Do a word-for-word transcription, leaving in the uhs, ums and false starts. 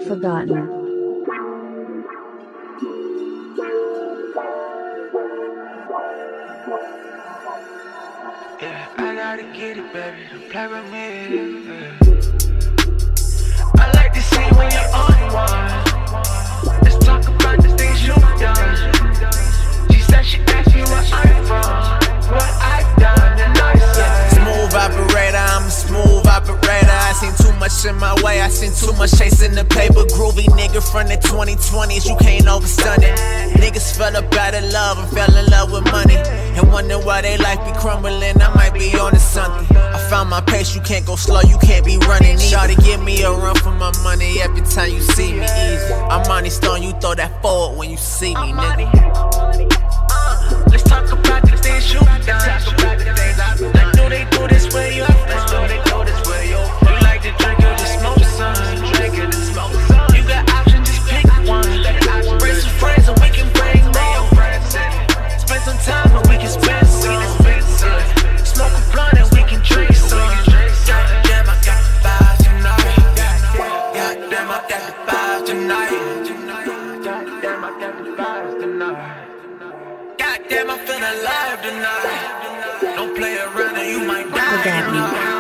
Forgotten. Yeah, I gotta get it, baby. Don't play with me. Yeah. I like to see when you're on one. Let's talk about the things you've done. She said she asked me where I'm from, what I've done, and I said smooth operator, I'm a smooth operator. I seen too much in my way, I seen too much chasing the paper. Groovy nigga from the twenty twenties, you can't overstun it. Niggas fell up out of love and fell in love with money, and wonder why they life be crumbling. I might be on to something. I found my pace, you can't go slow, you can't be running. Shawty give me a run for my money every time you see me. Easy, Armani stone, you throw that forward when you see me, nigga. Uh, let's talk about the things you've done. Like, do they do this where you're from? Do they do this where you're from? You like to drink or just smoke some? Drink it and smoke some. You got options, just pick one. Bring some friends and we can bring more. Spend some time and we can spend some. Smoke a blunt and we can drink some. Goddamn, I got the vibes tonight. Goddamn, I got the vibes tonight. Goddamn, I got the vibes tonight. Goddamn, I'm feeling alive tonight. Don't play around and you might die tonight.